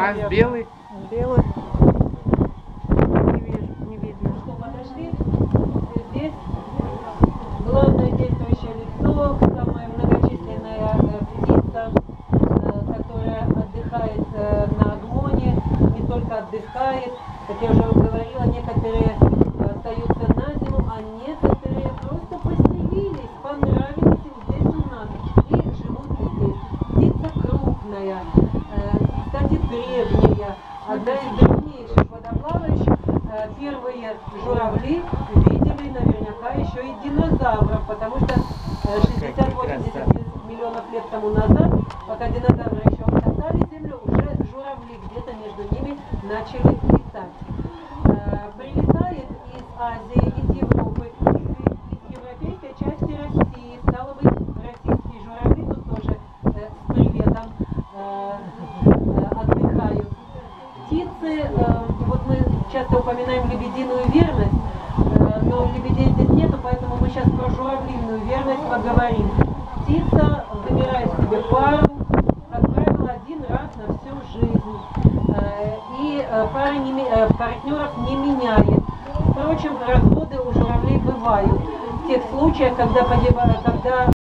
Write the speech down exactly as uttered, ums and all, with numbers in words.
А белый? Белый. Не вижу, не видно. Что, подошли? Здесь главное действующее лицо, самая многочисленная э, птица, э, которая отдыхает э, на Агмоне, не только отдыхает, как я уже говорила, некоторые остаются на зиму, а некоторые просто поселились, понравились им здесь у нас и живут здесь. Птица крупная, э, кстати, древняя, одна из древнейших водоплавающих. Э, первые журавли видели наверняка еще и динозавров, потому что э, шестьдесят-восемьдесят миллионов лет тому назад, пока динозавры еще обтоптали землю, уже журавли где-то между ними начали летать. Э, прилетает из Азии, из Европы, из, из европейской части России. Стало быть, российские журавли тут тоже э, с приветом э, э, отдыхают. Птицы, э, вот мы часто упоминаем лебединую верность, э, но лебедей здесь нету, поэтому мы сейчас про журавлиную верность поговорим. Птица выбирает себе пару, как правило, один раз на всю жизнь. Э, и э, пары не, э, партнеров не меняет. Впрочем, разводы у журавлей бывают. В тех случаях, когда, погибает, когда